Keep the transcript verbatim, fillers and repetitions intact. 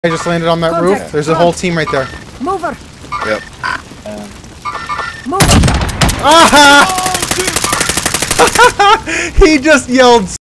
I just landed on that Contact. roof. There's a whole team right there. Mover. Yep. Um, Mover. Ah! He just yelled